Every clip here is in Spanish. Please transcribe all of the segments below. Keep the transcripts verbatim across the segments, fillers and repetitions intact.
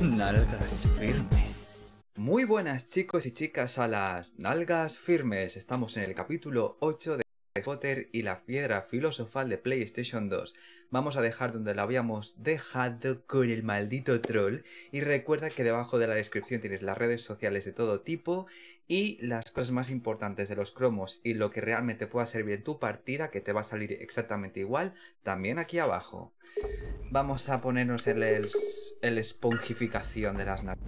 Nalgas firmes. Muy buenas chicos y chicas a las nalgas firmes. Estamos en el capítulo ocho de Harry Potter y la piedra filosofal de PlayStation dos. Vamos a dejar donde la habíamos dejado con el maldito troll. Y recuerda que debajo de la descripción tienes las redes sociales de todo tipo y las cosas más importantes de los cromos y lo que realmente pueda servir en tu partida, que te va a salir exactamente igual, también aquí abajo. Vamos a ponernos el, el, el esponjificación de las nalgas.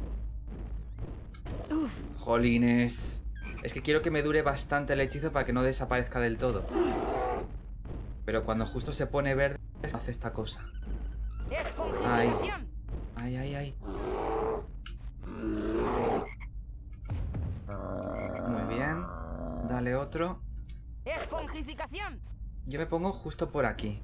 Jolines. Es que quiero que me dure bastante el hechizo para que no desaparezca del todo. Pero cuando justo se pone verde, hace esta cosa. Ay. Ay, ay, ay. Muy bien. Dale otro. Esponjificación. Yo me pongo justo por aquí.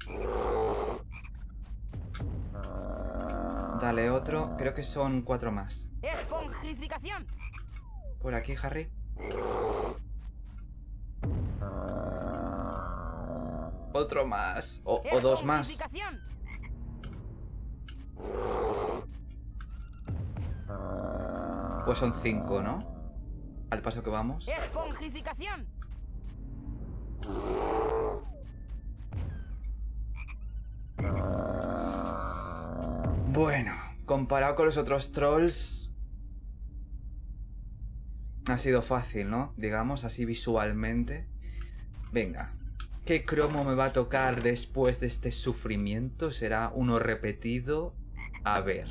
Dale otro. Creo que son cuatro más. Esponjificación. Por aquí, Harry. Otro más. O, o dos más. Pues son cinco, ¿no? Al paso que vamos. Esponjificación. Bueno, comparado con los otros trolls, ha sido fácil, ¿no? Digamos, así visualmente. Venga, ¿qué cromo me va a tocar después de este sufrimiento? ¿Será uno repetido? A ver.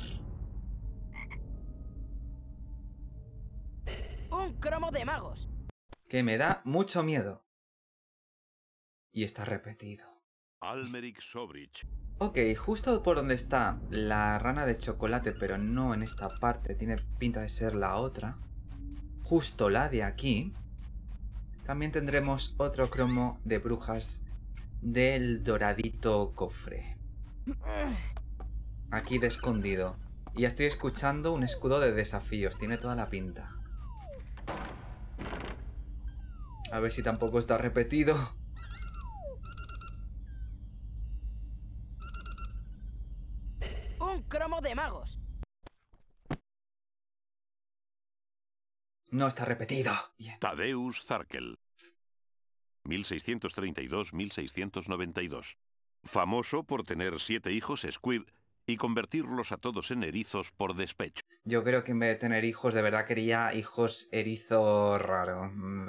Un cromo de magos. Que me da mucho miedo. Y está repetido. Almeric Sobrich. Ok, justo por donde está la rana de chocolate, pero no en esta parte, tiene pinta de ser la otra. Justo la de aquí. También tendremos otro cromo de brujas del doradito cofre. Aquí de escondido. Y ya estoy escuchando un escudo de desafíos, tiene toda la pinta. A ver si tampoco está repetido. Un cromo de magos. No está repetido. Bien. Tadeusz Zarkel. mil seiscientos treinta y dos a mil seiscientos noventa y dos. Famoso por tener siete hijos Squid y convertirlos a todos en erizos por despecho. Yo creo que en vez de tener hijos, de verdad quería hijos erizo raro.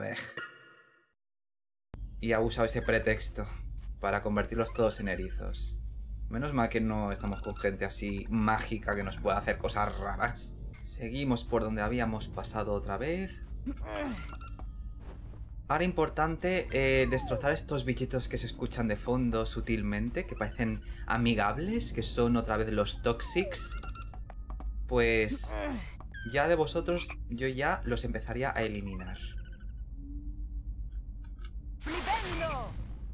Y ha usado ese pretexto para convertirlos todos en erizos. Menos mal que no estamos con gente así mágica que nos pueda hacer cosas raras. Seguimos por donde habíamos pasado otra vez. Ahora importante eh, destrozar estos bichitos que se escuchan de fondo sutilmente, que parecen amigables, que son otra vez los Toxics. Pues ya de vosotros yo ya los empezaría a eliminar. ¡Flipendo!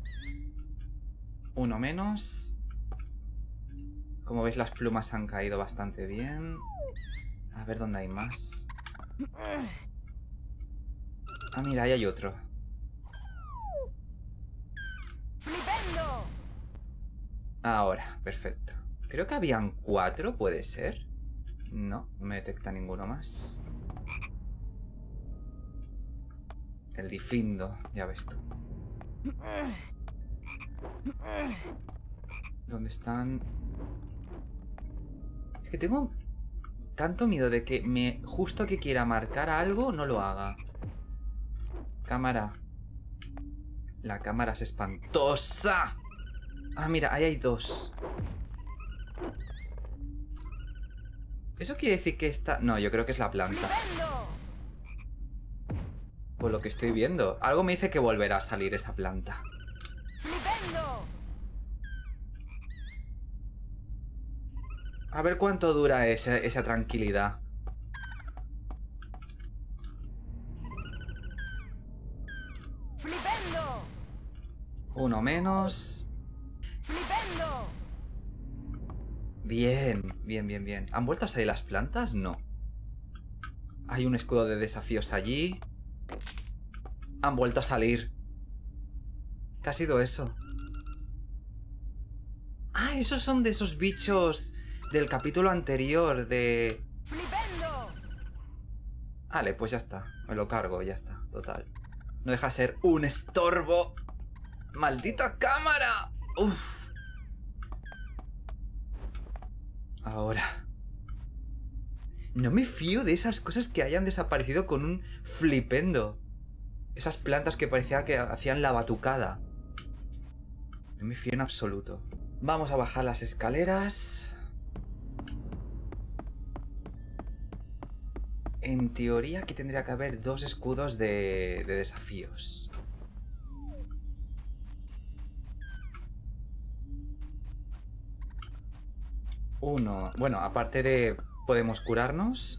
Uno menos. Como veis, las plumas han caído bastante bien. A ver dónde hay más. Ah, mira, ahí hay otro. ¡Flipendo! Ahora, perfecto. Creo que habían cuatro, ¿puede ser? No, no me detecta ninguno más. El Difindo, ya ves tú. ¿Dónde están? Es que tengo tanto miedo de que me justo que quiera marcar algo no lo haga. Cámara. La cámara es espantosa. Ah, mira, ahí hay dos. ¿Eso quiere decir que esta...? No, yo creo que es la planta. Por lo que estoy viendo. Algo me dice que volverá a salir esa planta. ¡Flipendo! A ver cuánto dura esa, esa tranquilidad. ¡Flipendo! Uno menos. ¡Flipendo! Bien, bien, bien, bien. ¿Han vuelto a salir las plantas? No. Hay un escudo de desafíos allí. Han vuelto a salir. ¿Qué ha sido eso? Ah, esos son de esos bichos del capítulo anterior de... Flipendo. Vale, pues ya está. Me lo cargo, ya está. Total. No deja de ser un estorbo. ¡Maldita cámara! ¡Uf! Ahora... No me fío de esas cosas que hayan desaparecido con un flipendo. Esas plantas que parecía que hacían la batucada. No me fío en absoluto. Vamos a bajar las escaleras. En teoría aquí tendría que haber dos escudos de, de desafíos. Uno... Bueno, aparte de... Podemos curarnos.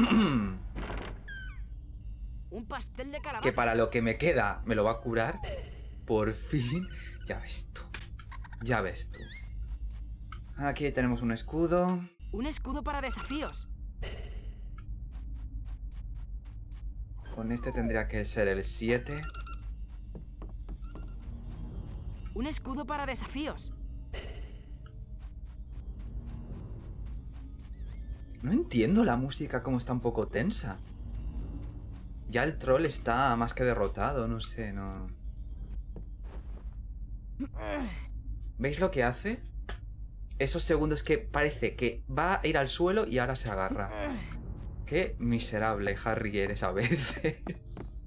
Un pastel de calabaza. Que para lo que me queda me lo va a curar. Por fin. Ya ves tú. Ya ves tú. Aquí tenemos un escudo. Un escudo para desafíos. Con este tendría que ser el siete. Un escudo para desafíos. No entiendo la música como está un poco tensa. Ya el troll está más que derrotado, no sé, no... ¿Veis lo que hace? Esos segundos que parece que va a ir al suelo y ahora se agarra. Qué miserable Harry eres a veces.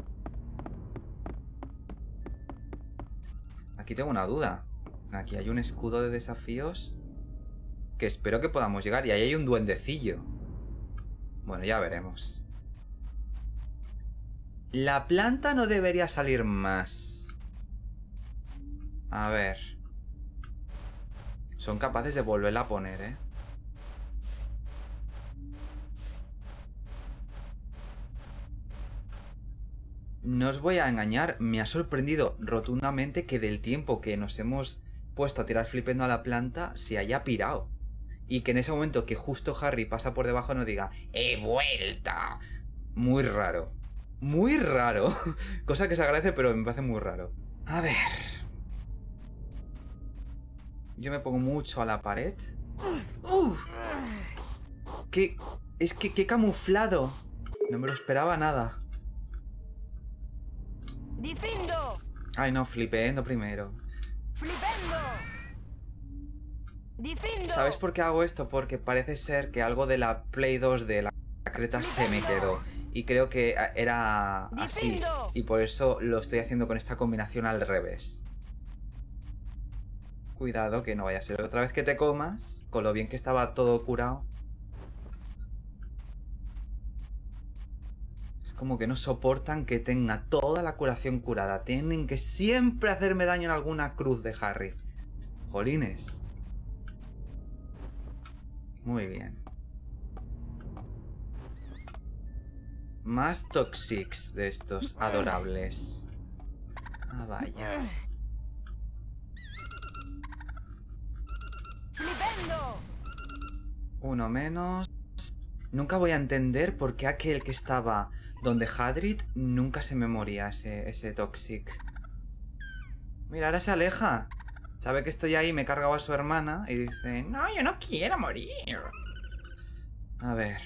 Aquí tengo una duda. Aquí hay un escudo de desafíos que espero que podamos llegar. Y ahí hay un duendecillo. Bueno, ya veremos. La planta no debería salir más. A ver. Son capaces de volverla a poner, ¿eh? No os voy a engañar, me ha sorprendido rotundamente que del tiempo que nos hemos puesto a tirar flipendo a la planta se haya pirado. Y que en ese momento que justo Harry pasa por debajo no diga ¡he vuelto! Muy raro. Muy raro. Cosa que se agradece, pero me parece muy raro. A ver. Yo me pongo mucho a la pared. ¡Uf! ¿Qué? Es que qué camuflado. No me lo esperaba nada. Difindo. Ay, no, flipendo primero. Flipendo. Difindo. ¿Sabes por qué hago esto? Porque parece ser que algo de la Play dos de la Creta se me quedó. Y creo que era así. Y por eso lo estoy haciendo con esta combinación al revés. Cuidado que no vaya a ser otra vez que te comas. Con lo bien que estaba todo curado. Es como que no soportan que tenga toda la curación curada. Tienen que siempre hacerme daño en alguna cruz de Harry. Jolines. Muy bien. Más Toxics de estos adorables. Ah, vaya. Flipendo. Uno menos. Nunca voy a entender por qué aquel que estaba donde Hagrid nunca se me moría ese, ese Toxic. Mira, ahora se aleja. Sabe que estoy ahí, me he cargado a su hermana y dice, no, yo no quiero morir. A ver.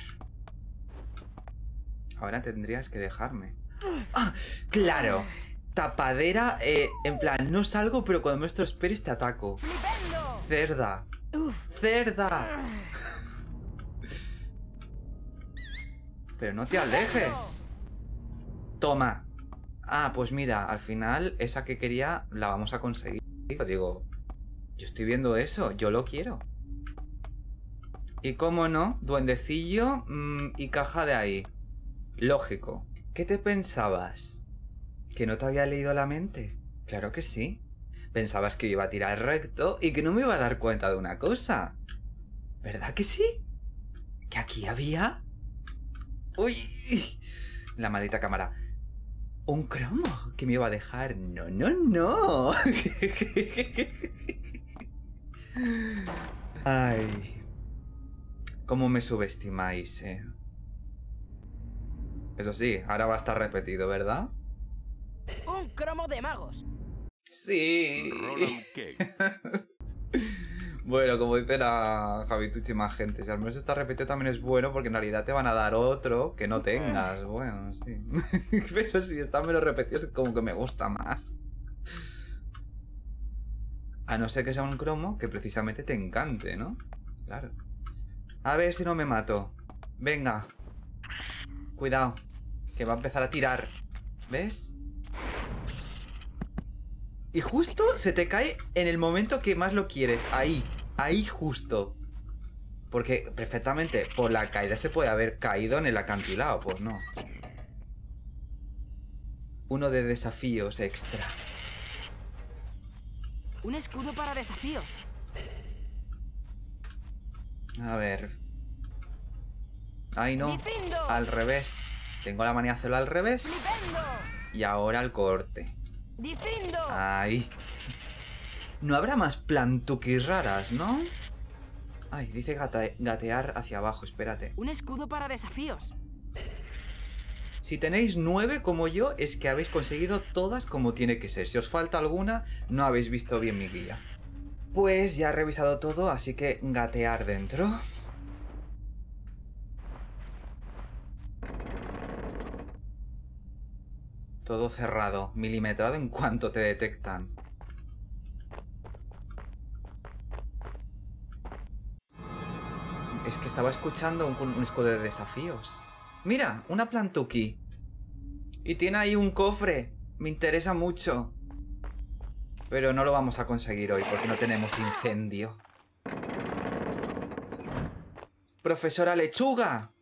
Ahora tendrías que dejarme. ¡Ah! ¡Claro! Tapadera, eh, en plan, no salgo, pero cuando me esto esperes te ataco. Flipendo. Cerda. Cerda. Pero no te alejes. Toma. Ah, pues mira, al final esa que quería la vamos a conseguir. Digo, yo estoy viendo eso, yo lo quiero. Y cómo no, duendecillo mmm, y caja de ahí. Lógico. ¿Qué te pensabas? ¿Que no te había leído la mente? Claro que sí. Pensabas que iba a tirar recto y que no me iba a dar cuenta de una cosa. ¿Verdad que sí? ¿Que aquí había? ¡Uy! La maldita cámara. ¿Un cromo? ¿Que me iba a dejar? No, no, no. Ay. ¿Cómo me subestimáis, eh? Eso sí, ahora va a estar repetido, ¿verdad? Un cromo de magos. Sí. Roland Cake. Bueno, como dice la Javituchi más gente, si al menos esta repetido también es bueno porque en realidad te van a dar otro que no tengas. Bueno, sí. Pero si está menos repetido es como que me gusta más. A no ser que sea un cromo que precisamente te encante, ¿no? Claro. A ver si no me mato. Venga. Cuidado. Que va a empezar a tirar. ¿Ves? Y justo se te cae en el momento que más lo quieres. Ahí. Ahí justo. Porque perfectamente por la caída se puede haber caído en el acantilado. Pues no. Uno de desafíos extra. Un escudo para desafíos. A ver. Ay, no. Difindo. Al revés. Tengo la manía de hacerlo al revés. Flipendo. Y ahora al corte. Difindo. Ahí. No habrá más plantuquis raras, ¿no? Ay, dice gate- gatear hacia abajo, espérate. Un escudo para desafíos. Si tenéis nueve como yo, es que habéis conseguido todas como tiene que ser. Si os falta alguna, no habéis visto bien mi guía. Pues ya he revisado todo, así que gatear dentro. Todo cerrado, milimetrado en cuanto te detectan. Es que estaba escuchando un, un escudo de desafíos. Mira, una plantuki. Y tiene ahí un cofre. Me interesa mucho. Pero no lo vamos a conseguir hoy porque no tenemos incendio. ¡Profesora Lechuga!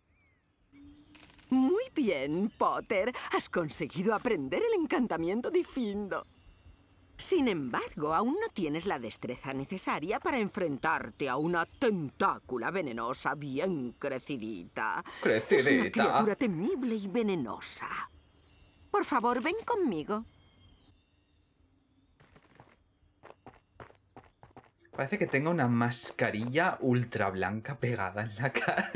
Muy bien, Potter. Has conseguido aprender el encantamiento Difindo. Sin embargo, aún no tienes la destreza necesaria para enfrentarte a una tentácula venenosa bien crecidita. Crecidita. Es una criatura temible y venenosa. Por favor, ven conmigo. Parece que tenga una mascarilla ultra blanca pegada en la cara.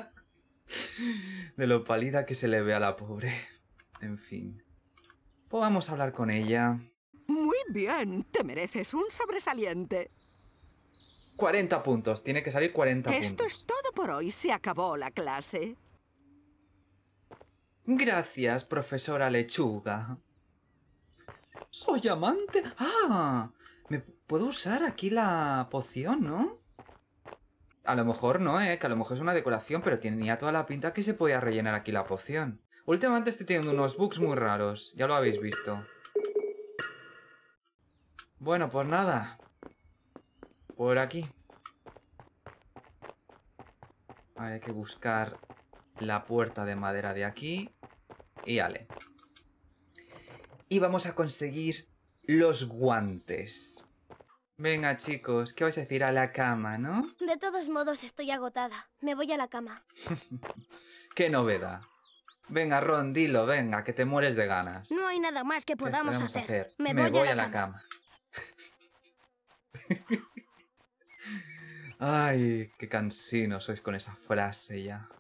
De lo pálida que se le ve a la pobre. En fin. Pues vamos a hablar con ella. Muy bien, te mereces un sobresaliente. cuarenta puntos. Tiene que salir cuarenta Esto puntos. es todo por hoy. Se acabó la clase. Gracias, profesora Lechuga. Soy amante. ¡Ah! Me puedo usar aquí la poción, ¿no? A lo mejor no, ¿eh? Que a lo mejor es una decoración, pero tenía toda la pinta que se podía rellenar aquí la poción. Últimamente estoy teniendo unos bugs muy raros. Ya lo habéis visto. Bueno, pues nada. Por aquí. Ahora hay que buscar la puerta de madera de aquí. Y ale. Y vamos a conseguir los guantes. Venga, chicos, ¿qué vais a decir? A la cama, ¿no? De todos modos, estoy agotada. Me voy a la cama. ¡Qué novedad! Venga, Ron, dilo, venga, que te mueres de ganas. No hay nada más que ¿Qué podamos podemos hacer. Me, voy, a la, cama. Ay, qué cansino sois con esa frase ya.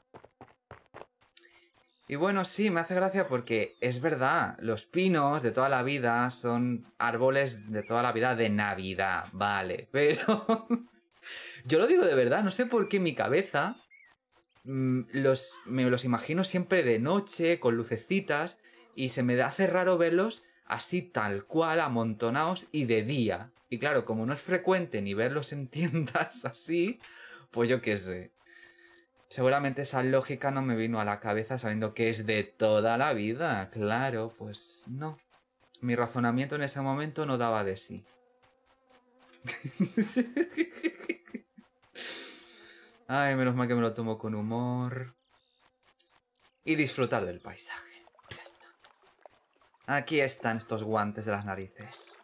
Y bueno, sí, me hace gracia porque es verdad, los pinos de toda la vida son árboles de toda la vida de Navidad, vale, pero yo lo digo de verdad, no sé por qué en mi cabeza mmm, los, me los imagino siempre de noche, con lucecitas, y se me hace raro verlos así tal cual, amontonados y de día. Y claro, como no es frecuente ni verlos en tiendas así, pues yo qué sé. Seguramente esa lógica no me vino a la cabeza sabiendo que es de toda la vida. Claro, pues no. Mi razonamiento en ese momento no daba de sí. Ay, menos mal que me lo tomo con humor. Y disfrutar del paisaje. Ya está. Aquí están estos guantes de las narices.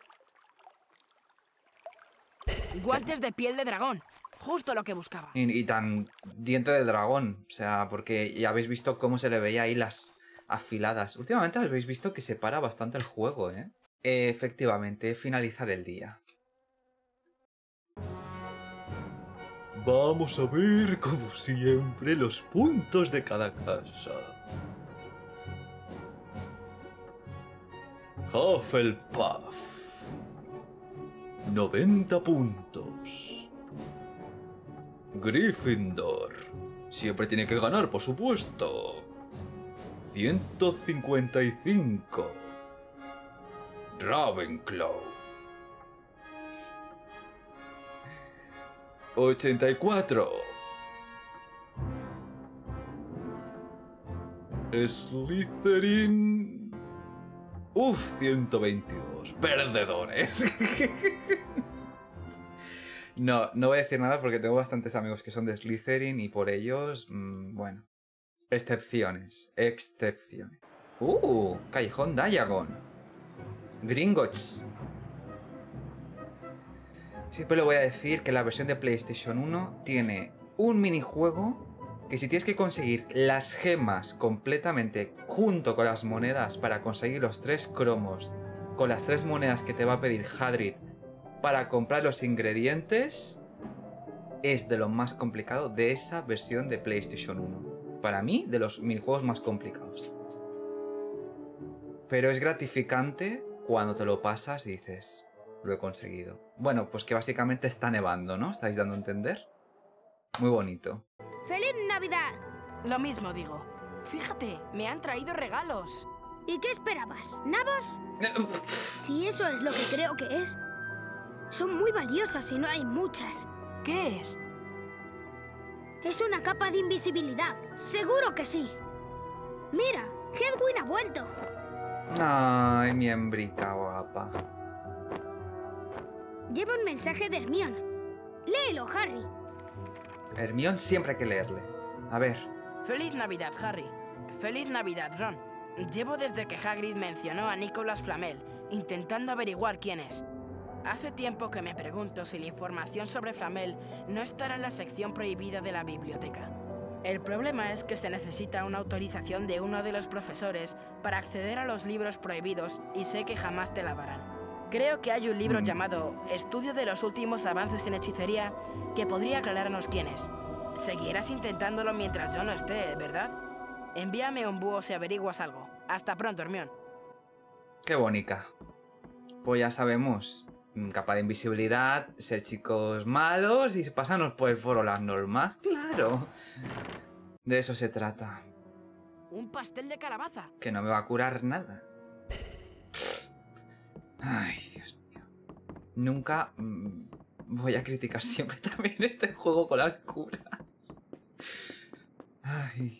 Guantes de piel de dragón. Justo lo que buscaba. Y, y tan diente de dragón. O sea, porque ya habéis visto cómo se le veía ahí las afiladas. Últimamente habéis visto que se para bastante el juego, ¿eh? Efectivamente, finalizar el día. Vamos a ver, como siempre, los puntos de cada casa. Hufflepuff. noventa puntos. Gryffindor. Siempre tiene que ganar, por supuesto. ciento cincuenta y cinco. Ravenclaw. ochenta y cuatro. Slytherin. Uf, ciento veintidós. Perdedores. No, no voy a decir nada porque tengo bastantes amigos que son de Slytherin y por ellos, mmm, bueno, excepciones, excepciones. Uh, Callejón Diagon. Gringotts. Siempre le voy a decir que la versión de PlayStation uno tiene un minijuego que si tienes que conseguir las gemas completamente junto con las monedas para conseguir los tres cromos, con las tres monedas que te va a pedir Hagrid para comprar los ingredientes, es de lo más complicado de esa versión de PlayStation uno. Para mí, de los minijuegos más complicados. Pero es gratificante cuando te lo pasas y dices, lo he conseguido. Bueno, pues que básicamente está nevando, ¿no? ¿Estáis dando a entender? Muy bonito. ¡Feliz Navidad! Lo mismo digo. Fíjate, me han traído regalos. ¿Y qué esperabas? ¿Nabos? Si eso es lo que creo que es. Son muy valiosas y no hay muchas. ¿Qué es? Es una capa de invisibilidad. Seguro que sí. Mira, Hedwig ha vuelto. Ay, mi hembrica guapa. Lleva un mensaje de Hermione. Léelo, Harry. Hermione siempre hay que leerle. A ver. Feliz Navidad, Harry. Feliz Navidad, Ron. Llevo desde que Hagrid mencionó a Nicolas Flamel, intentando averiguar quién es. Hace tiempo que me pregunto si la información sobre Flamel no estará en la sección prohibida de la biblioteca. El problema es que se necesita una autorización de uno de los profesores para acceder a los libros prohibidos y sé que jamás te la darán. Creo que hay un libro Mm. llamado Estudio de los últimos avances en hechicería que podría aclararnos quién es. Seguirás intentándolo mientras yo no esté, ¿verdad? Envíame un búho si averiguas algo. Hasta pronto, Hermione. Qué bonita. Pues ya sabemos. Capa de invisibilidad, ser chicos malos y pasarnos por el foro las normas. Claro. De eso se trata. Un pastel de calabaza. Que no me va a curar nada. Ay, Dios mío. Nunca mmm, voy a criticar siempre también este juego con las curas. Ay.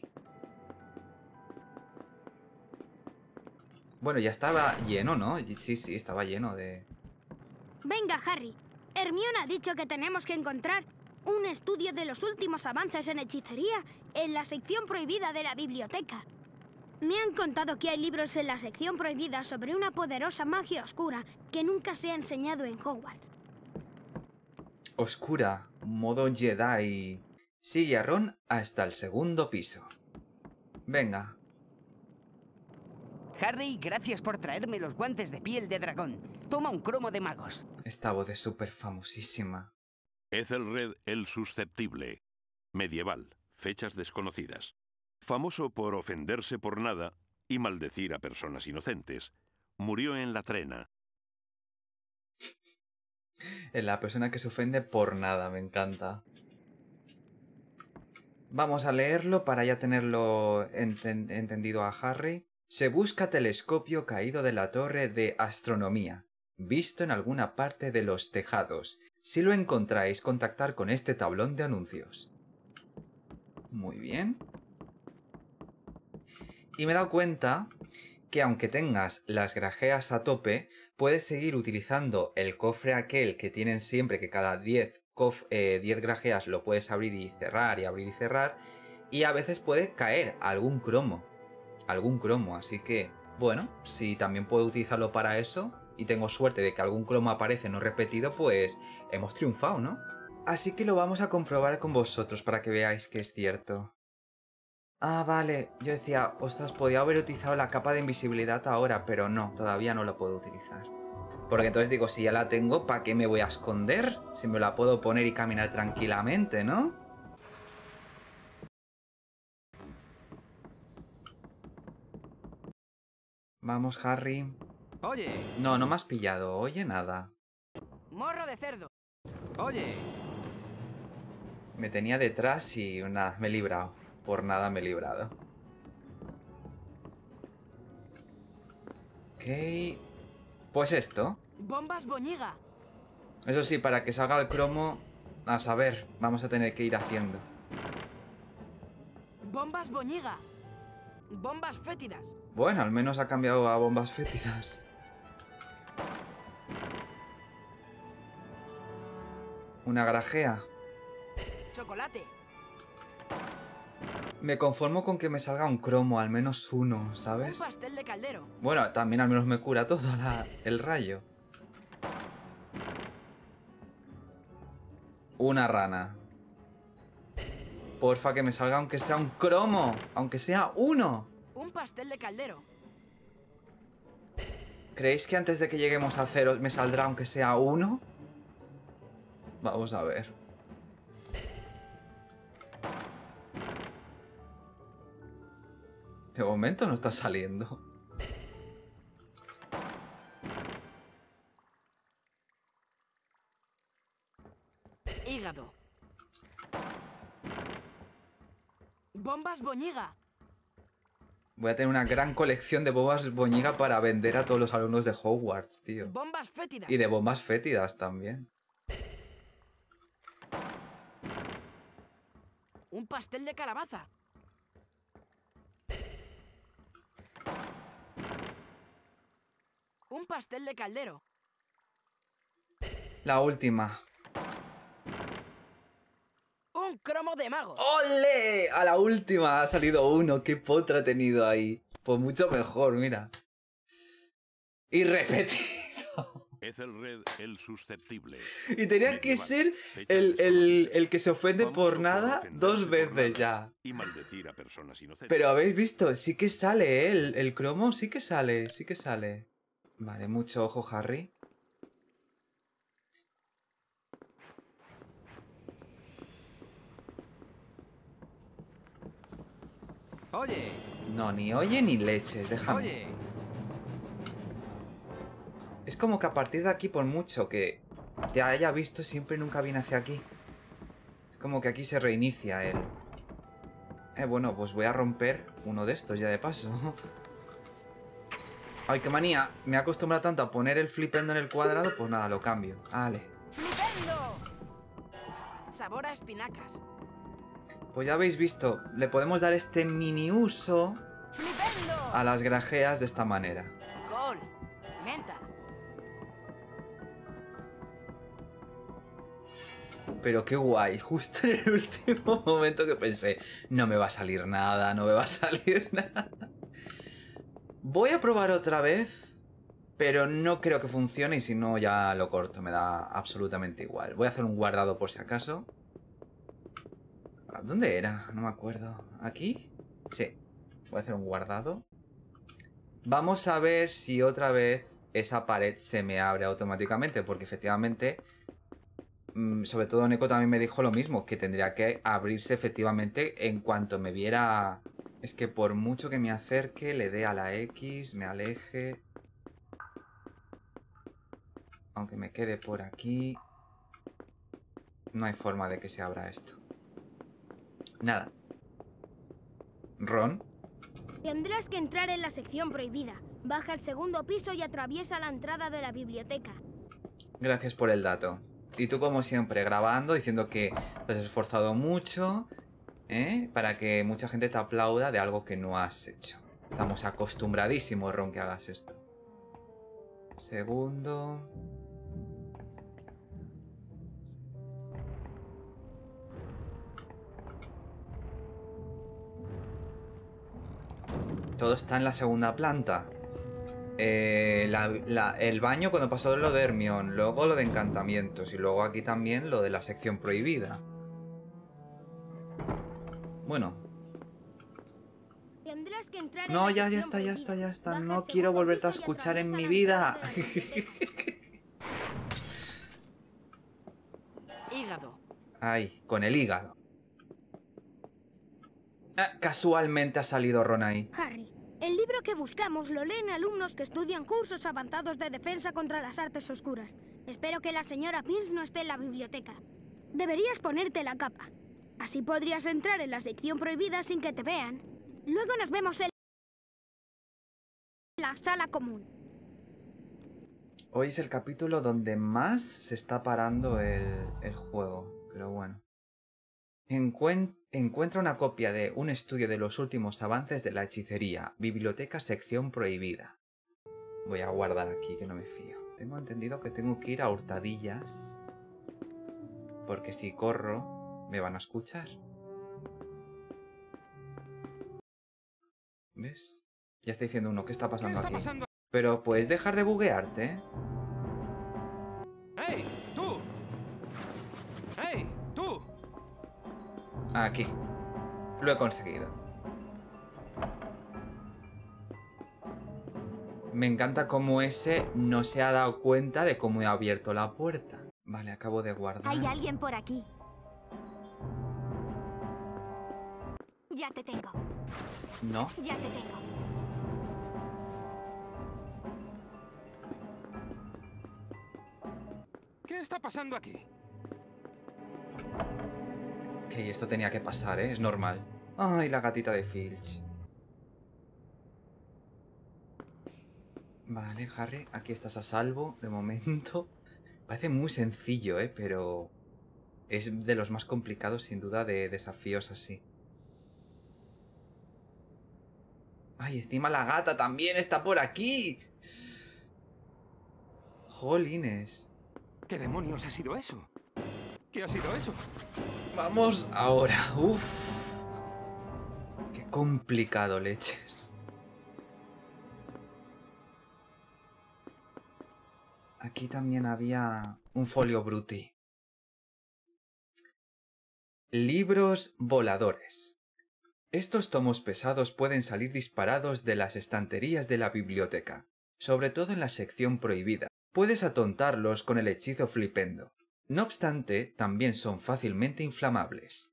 Bueno, ya estaba lleno, ¿no? Sí, sí, estaba lleno de... Venga, Harry. Hermione ha dicho que tenemos que encontrar un estudio de los últimos avances en hechicería en la sección prohibida de la biblioteca. Me han contado que hay libros en la sección prohibida sobre una poderosa magia oscura que nunca se ha enseñado en Hogwarts. Oscura, modo Jedi. Sigue a Ron hasta el segundo piso. Venga. Harry, gracias por traerme los guantes de piel de dragón. Toma un cromo de magos. Esta voz es súper famosísima. Ethelred el Susceptible. Medieval. Fechas desconocidas. Famoso por ofenderse por nada y maldecir a personas inocentes. Murió en la trena. En la persona que se ofende por nada, me encanta. Vamos a leerlo para ya tenerlo enten- entendido a Harry. Se busca telescopio caído de la torre de astronomía, visto en alguna parte de los tejados. Si lo encontráis, contactar con este tablón de anuncios. Muy bien. Y me he dado cuenta que aunque tengas las grajeas a tope, puedes seguir utilizando el cofre aquel que tienen siempre, que cada diez eh, grajeas lo puedes abrir y cerrar y abrir y cerrar, y a veces puede caer algún cromo. Algún cromo, así que, bueno, si también puedo utilizarlo para eso y tengo suerte de que algún cromo aparece no repetido, pues hemos triunfado, ¿no? Así que lo vamos a comprobar con vosotros para que veáis que es cierto. Ah, vale, yo decía, ostras, podía haber utilizado la capa de invisibilidad ahora, pero no, todavía no la puedo utilizar. Porque entonces digo, si ya la tengo, ¿para qué me voy a esconder? Si me la puedo poner y caminar tranquilamente, ¿no? Vamos, Harry. Oye, No, no me has pillado. Oye, nada. Morro de cerdo. oye. Me tenía detrás y nada, me he librado. Por nada me he librado. Ok. Pues esto. Bombas Boñiga. Eso sí, para que salga el cromo, a saber, vamos a tener que ir haciendo. Bombas Boñiga. Bombas fétidas. Bueno, al menos ha cambiado a bombas fétidas. Una grajea. Chocolate. Me conformo con que me salga un cromo, al menos uno, Un ¿sabes? pastel de caldero. Bueno, también al menos me cura todo la- el rayo. Una rana. Porfa, que me salga aunque sea un cromo. Aunque sea uno. Un pastel de caldero. ¿Creéis que antes de que lleguemos a cero me saldrá aunque sea uno? Vamos a ver. De momento no está saliendo. Hígado. Bombas Boñiga. Voy a tener una gran colección de bombas boñiga para vender a todos los alumnos de Hogwarts, tío. Bombas fétidas. Y de bombas fétidas también. Un pastel de calabaza. Un pastel de caldero. La última. Un cromo de mago. ¡Ole! A la última ha salido uno. ¡Qué potra ha tenido ahí! Pues mucho mejor, mira. Y repetido. Ethelred el susceptible. Y tenía que ser el, el, el que se ofende por nada dos veces ya. Y maldecir a personas inocentes. Pero habéis visto, sí que sale, ¿eh? El, el cromo sí que sale, sí que sale. Vale, mucho ojo, Harry. Oye, No, ni oye ni leches, déjame. oye. Es como que a partir de aquí, por mucho que te haya visto, siempre nunca viene hacia aquí. Es como que aquí se reinicia él. Eh, bueno, pues voy a romper uno de estos ya de paso. Ay, qué manía. Me he acostumbrado tanto a poner el flipendo en el cuadrado, pues nada, lo cambio. Vale. ¡Flipendo! Sabor a espinacas. Pues ya habéis visto, le podemos dar este mini uso ¡Flipendo! a las grajeas de esta manera. Col. Menta. Pero qué guay, justo en el último momento que pensé, no me va a salir nada, no me va a salir nada. Voy a probar otra vez, pero no creo que funcione y si no ya lo corto, me da absolutamente igual. Voy a hacer un guardado por si acaso. ¿Dónde era? No me acuerdo. ¿Aquí? Sí, voy a hacer un guardado. Vamos a ver si otra vez esa pared se me abre automáticamente, porque efectivamente... Sobre todo Neko también me dijo lo mismo, que tendría que abrirse efectivamente en cuanto me viera... Es que por mucho que me acerque, le dé a la X, me aleje... Aunque me quede por aquí... No hay forma de que se abra esto. Nada. ¿Ron? Tendrás que entrar en la sección prohibida. Baja al segundo piso y atraviesa la entrada de la biblioteca. Gracias por el dato. Y tú, como siempre, grabando, diciendo que te has esforzado mucho, ¿eh? Para que mucha gente te aplauda de algo que no has hecho. Estamos acostumbradísimos, Ron, que hagas esto. Segundo... Todo está en la segunda planta. Eh, la, la, el baño cuando pasó lo de Hermione, luego lo de encantamientos y luego aquí también lo de la sección prohibida. Bueno. Tendrás que entrar No, en la ya, ya sección está, ya prohibida. está, ya está. Baja No al quiero segundo volverte a piso y escuchar en atraviesa mi la vida. entrada de la biblioteca. Hígado. Ay, con el hígado. Ah, casualmente ha salido Ron ahí. Harry, el libro que buscamos lo leen alumnos que estudian cursos avanzados de defensa contra las artes oscuras. Espero que la señora Pince no esté en la biblioteca. Deberías ponerte la capa. Así podrías entrar en la sección prohibida sin que te vean. Luego nos vemos en la sala común. Hoy es el capítulo donde más se está parando el, el juego, pero bueno. Encuen- encuentra una copia de un estudio de los últimos avances de la hechicería, biblioteca sección prohibida. Voy a guardar aquí, que no me fío. Tengo entendido que tengo que ir a hurtadillas, porque si corro me van a escuchar. ¿Ves? Ya está diciendo uno, ¿qué está pasando ¿Qué está aquí? pasando? Pero puedes dejar de buguearte. ¡Hey, tú! ¡Hey, tú! Aquí. Lo he conseguido. Me encanta cómo ese no se ha dado cuenta de cómo he abierto la puerta. Vale, acabo de guardar. Hay alguien por aquí. Ya te tengo. No. Ya te tengo. ¿Qué está pasando aquí? Ok, esto tenía que pasar, ¿eh? Es normal. Ay, la gatita de Filch. Vale, Harry, aquí estás a salvo, de momento. Parece muy sencillo, ¿eh? Pero es de los más complicados, sin duda, de desafíos así. Ay, encima la gata también está por aquí. Jolines. ¿Qué demonios ha sido eso? ¿Qué ha sido eso? Vamos ahora. Uf. Qué complicado, leches. Aquí también había un folio bruti. Libros voladores. Estos tomos pesados pueden salir disparados de las estanterías de la biblioteca, sobre todo en la sección prohibida. Puedes atontarlos con el hechizo flipendo. No obstante, también son fácilmente inflamables.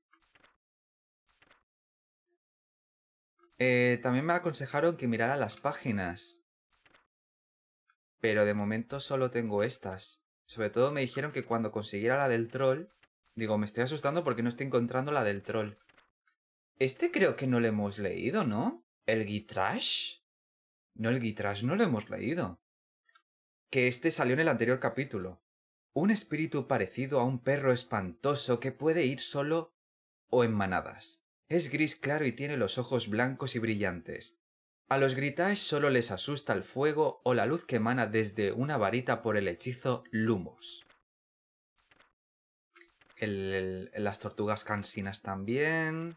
Eh, también me aconsejaron que mirara las páginas. Pero de momento solo tengo estas. Sobre todo me dijeron que cuando consiguiera la del troll... Digo, me estoy asustando porque no estoy encontrando la del troll. Este creo que no lo hemos leído, ¿no? ¿El Gitrash? No, el Gitrash no lo hemos leído. Que este salió en el anterior capítulo. Un espíritu parecido a un perro espantoso que puede ir solo o en manadas. Es gris claro y tiene los ojos blancos y brillantes. A los Gritash solo les asusta el fuego o la luz que emana desde una varita por el hechizo Lumos. El, el, las tortugas cansinas también.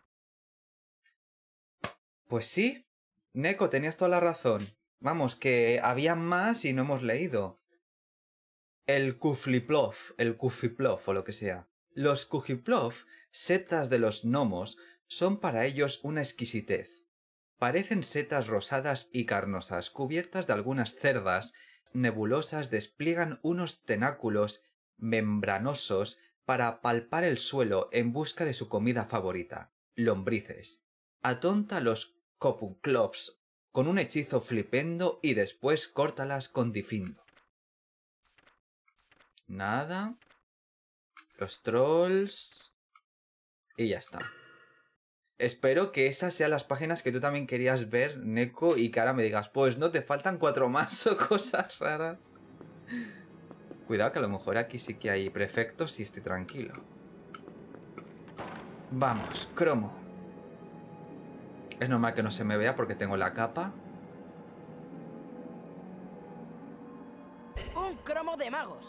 Pues sí, Neko, tenías toda la razón. Vamos, que había más y no hemos leído. El Kufliplov, el Kufiplov o lo que sea. Los Kufiplov, setas de los gnomos, son para ellos una exquisitez. Parecen setas rosadas y carnosas, cubiertas de algunas cerdas nebulosas, despliegan unos tenáculos membranosos para palpar el suelo en busca de su comida favorita, lombrices. Atonta a los Kopuklovs con un hechizo flipendo y después córtalas con difindo. Nada. Los trolls. Y ya está. Espero que esas sean las páginas que tú también querías ver, Neko, y que ahora me digas, pues no, te faltan cuatro más o cosas raras. Cuidado que a lo mejor aquí sí que hay prefectos y estoy tranquilo. Vamos, cromo. Es normal que no se me vea porque tengo la capa. Un cromo de magos.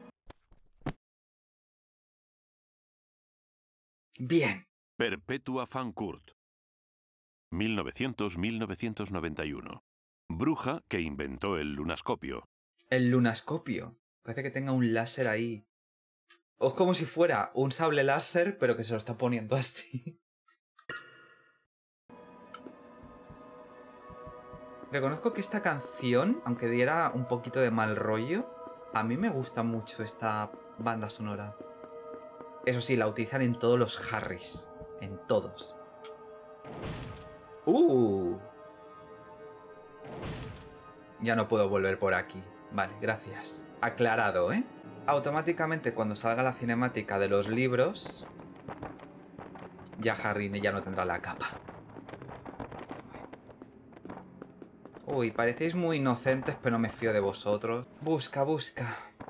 Bien. Perpetua Fancourt. mil novecientos a mil novecientos noventa y uno. Bruja que inventó el lunascopio. El lunascopio. Parece que tenga un láser ahí. O es como si fuera un sable láser, pero que se lo está poniendo así. Reconozco que esta canción, aunque diera un poquito de mal rollo, a mí me gusta mucho esta banda sonora. Eso sí, la utilizan en todos los Harrys. En todos. ¡Uh! Ya no puedo volver por aquí. Vale, gracias. Aclarado, ¿eh? Automáticamente cuando salga la cinemática de los libros, ya Harry ya no tendrá la capa. Uy, parecéis muy inocentes, pero no me fío de vosotros. Busca, busca.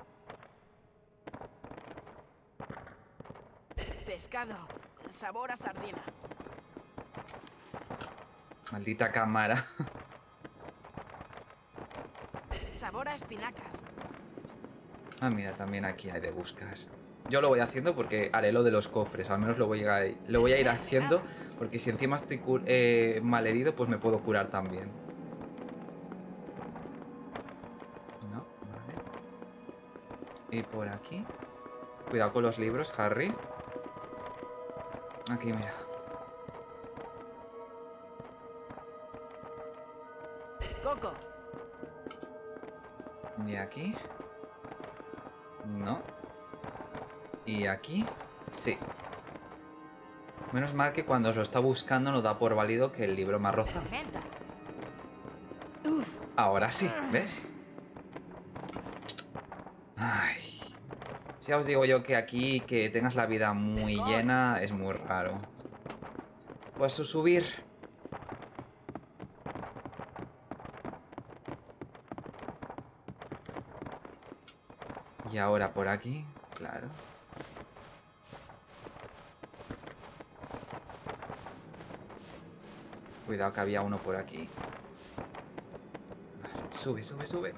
Pescado. Sabor a sardina. Maldita cámara. Sabor a espinacas. Ah, mira, también aquí hay de buscar. Yo lo voy haciendo porque haré lo de los cofres. Al menos lo voy a, lo voy a ir haciendo. Porque si encima estoy eh, malherido, pues me puedo curar también. No, vale. Y por aquí. Cuidado con los libros, Harry. Aquí, mira. Coco. Y aquí. No. Y aquí. Sí. Menos mal que cuando os lo está buscando no da por válido que el libro me ha rozado. Menta. Ahora sí, ¿ves? Ay. Ya os digo yo que aquí que tengas la vida muy llena es muy raro. Pues su subir. Y ahora por aquí, claro. Cuidado que había uno por aquí. Vale, sube, sube, sube.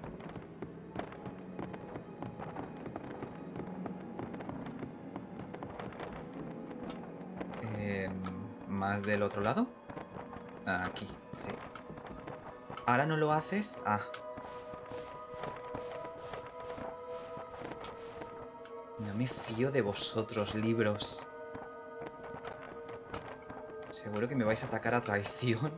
Eh, ¿Más del otro lado? Aquí, sí. ¿Ahora no lo haces? Ah. No me fío de vosotros, libros. Seguro que me vais a atacar a traición.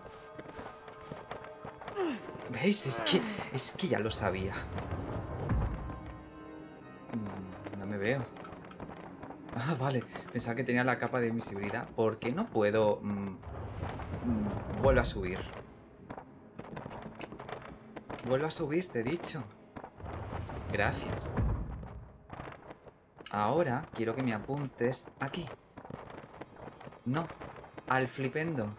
¿Veis? Es que, es que ya lo sabía. No me veo. Ah, vale. Pensaba que tenía la capa de invisibilidad. ¿Por qué no puedo...? Mm, mm, vuelvo a subir. Vuelvo a subir, te he dicho. Gracias. Ahora quiero que me apuntes aquí. No. Al flipendo.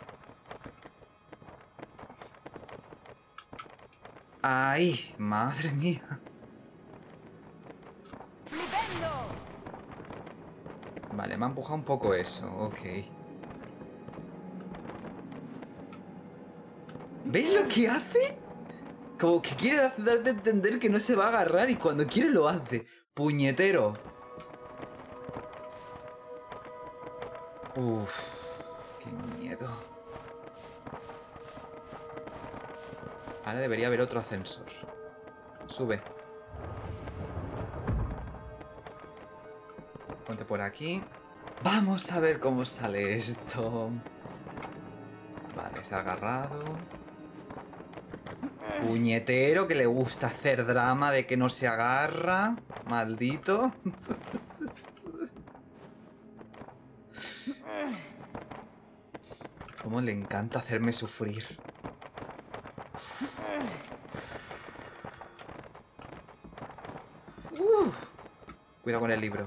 ¡Ay! ¡Madre mía! ¡Flipendo! Vale, me ha empujado un poco eso. Ok. ¿Veis lo que hace? Como que quiere dar de entender que no se va a agarrar y cuando quiere lo hace. ¡Puñetero! Uff. ¡Qué miedo! Ahora debería haber otro ascensor. Sube. Ponte por aquí. Vamos a ver cómo sale esto. Vale, se ha agarrado. Puñetero que le gusta hacer drama de que no se agarra. Maldito. Cómo le encanta hacerme sufrir. Uf. Cuidado con el libro.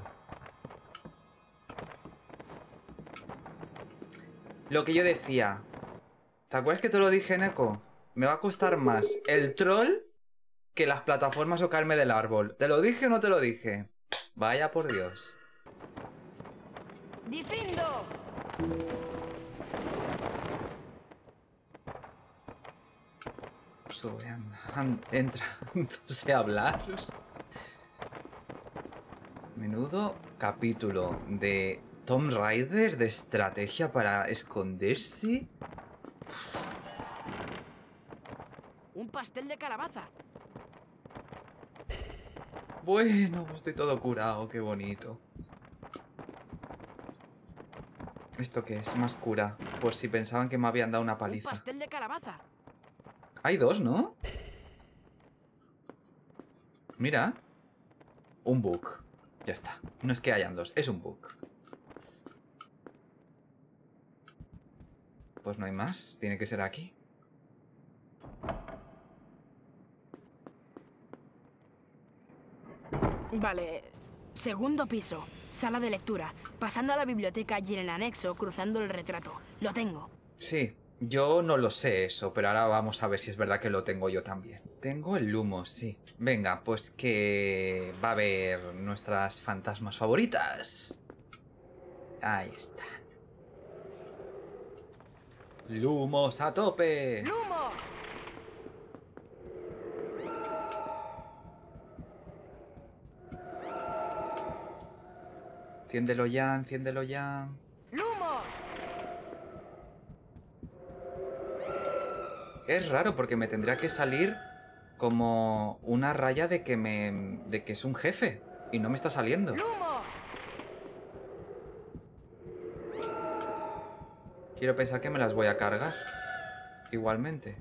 Lo que yo decía. ¿Te acuerdas que te lo dije, Neko? Me va a costar más el troll que las plataformas o caerme del árbol. ¿Te lo dije o no te lo dije? Vaya por Dios. ¡Difindo! Sube, anda, anda, entra. No sé hablar. Menudo capítulo de Tomb Raider de estrategia para esconderse. Uf. Un pastel de calabaza. Bueno, estoy todo curado, qué bonito. ¿Esto qué es? Más cura. Por si pensaban que me habían dado una paliza. Un pastel de calabaza. Hay dos, ¿no? Mira. Un bug. Ya está. No es que hayan dos, es un bug. Pues no hay más. Tiene que ser aquí. Vale. Segundo piso. Sala de lectura. Pasando a la biblioteca y en el anexo, cruzando el retrato. Lo tengo. Sí, yo no lo sé eso, pero ahora vamos a ver si es verdad que lo tengo yo también. Tengo el Lumos, sí. Venga, pues que va a haber nuestras fantasmas favoritas. Ahí está. Lumos a tope. ¡Lumos! Enciéndelo ya, enciéndelo ya. ¡Lumos! Es raro porque me tendría que salir como una raya de que me de que es un jefe y no me está saliendo. ¡Lumos! Quiero pensar que me las voy a cargar igualmente.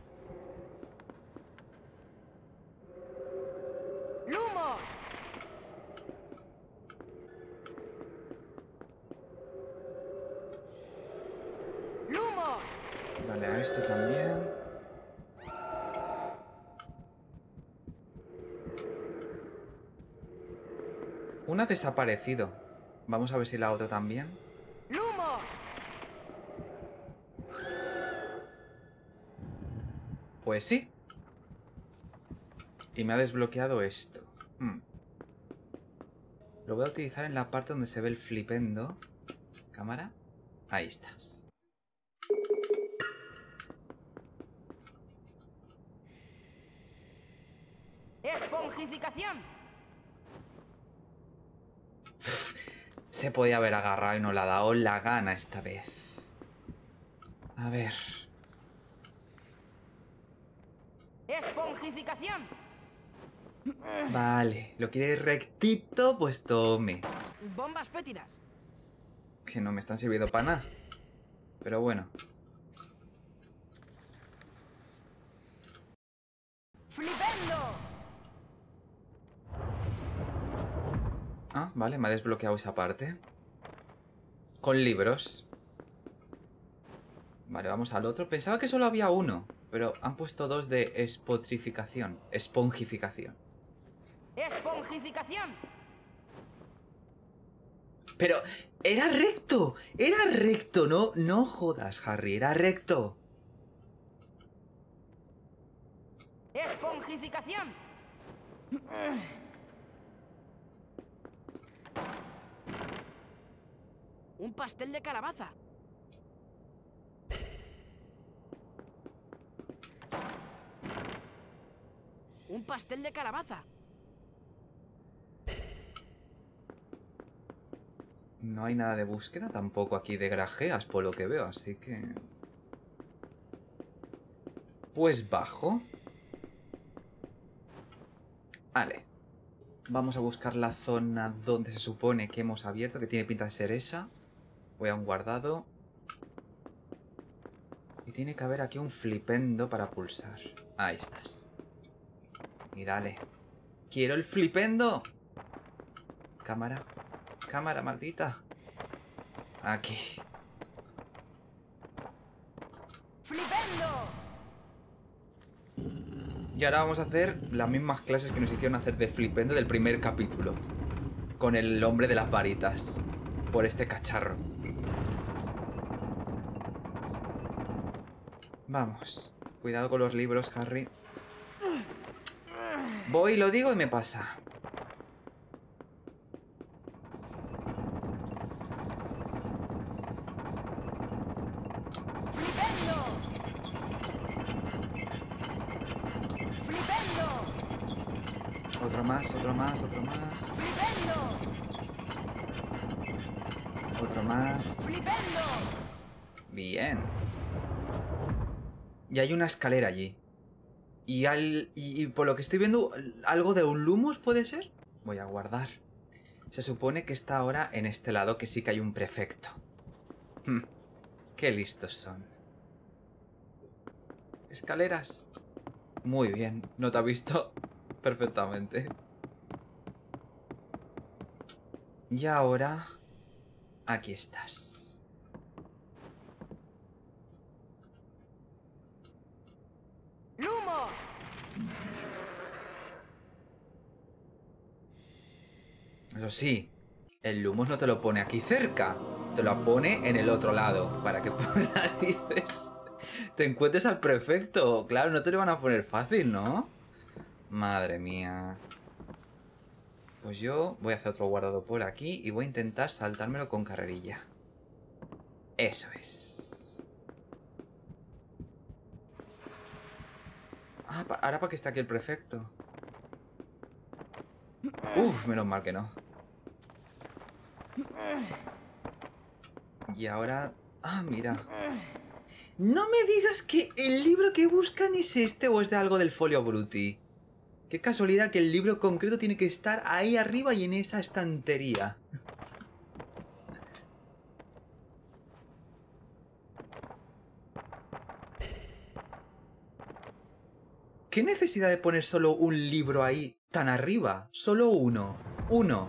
¡Lumos! ¡Lumos! Dale a este también. Una ha desaparecido. Vamos a ver si la otra también. ¡Lumos! Pues sí. Y me ha desbloqueado esto. Hmm. Lo voy a utilizar en la parte donde se ve el flipendo. Cámara. Ahí estás. ¡Esponjificación! Se podía haber agarrado y no le ha dado la gana esta vez. A ver. ¡Esponjificación! Vale. ¿Lo quieres rectito? Pues tome. Bombas fétidas. Que no me están sirviendo para nada. Pero bueno. ¡Flipendo! Ah, vale, me ha desbloqueado esa parte. Con libros. Vale, vamos al otro. Pensaba que solo había uno, pero han puesto dos de espotrificación. Esponjificación. ¡Esponjificación! Pero era recto. Era recto, ¿no? No jodas, Harry. Era recto. ¡Esponjificación! Un pastel de calabaza. Un pastel de calabaza. No hay nada de búsqueda tampoco aquí de grajeas, por lo que veo, así que... Pues bajo. Vale. Vamos a buscar la zona donde se supone que hemos abierto, que tiene pinta de ser esa. Voy a un guardado. Y tiene que haber aquí un flipendo para pulsar. Ahí estás. Y dale. ¡Quiero el flipendo! Cámara. Cámara, maldita. Aquí. ¡Flipendo! Y ahora vamos a hacer las mismas clases que nos hicieron hacer de flipendo del primer capítulo. Con el hombre de las varitas. Por este cacharro. Vamos. Cuidado con los libros, Harry. Voy, lo digo y me pasa. ¡Flipendo! ¡Flipendo! Otro más, otro más, otro más. ¡Flipendo! Otro más. ¡Flipendo! Bien. Y hay una escalera allí. Y, al, y, y por lo que estoy viendo, algo de un Lumos puede ser. Voy a guardar. Se supone que está ahora en este lado, que sí que hay un prefecto. Hmm. Qué listos son. Escaleras. Muy bien. No te ha visto perfectamente. Y ahora... Aquí estás. ¡Lumos! Eso sí, El Lumos no te lo pone aquí cerca. Te lo pone en el otro lado. Para que por narices te encuentres al prefecto. Claro, no te lo van a poner fácil, ¿no? Madre mía. Pues yo voy a hacer otro guardado por aquí y voy a intentar saltármelo con carrerilla. Eso es. Ah, pa- ahora para que esté aquí el prefecto. Uf, menos mal que no. Y ahora... Ah, mira. No me digas que el libro que buscan es este o es de algo del Folio Bruti. Qué casualidad que el libro concreto tiene que estar ahí arriba y en esa estantería. ¿Qué necesidad de poner solo un libro ahí tan arriba? Solo uno. Uno.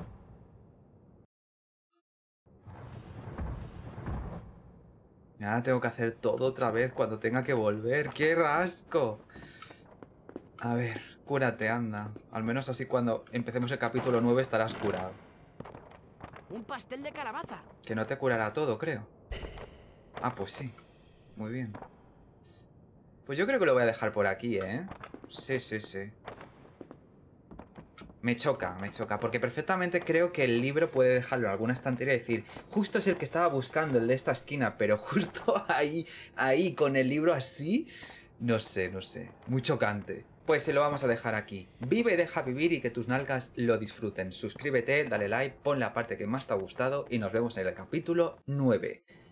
Ahora tengo que hacer todo otra vez cuando tenga que volver. ¡Qué rasco! A ver, cúrate, anda. Al menos así cuando empecemos el capítulo nueve estarás curado. Un pastel de calabaza. Que no te curará todo, creo. Ah, pues sí. Muy bien. Pues yo creo que lo voy a dejar por aquí, ¿eh? Sí, sí, sí. Me choca, me choca, porque perfectamente creo que el libro puede dejarlo en alguna estantería y decir, justo es el que estaba buscando, el de esta esquina, pero justo ahí, ahí, con el libro así, no sé, no sé, muy chocante. Pues se lo vamos a dejar aquí. Vive y deja vivir y que tus nalgas lo disfruten. Suscríbete, dale like, pon la parte que más te ha gustado y nos vemos en el capítulo nueve.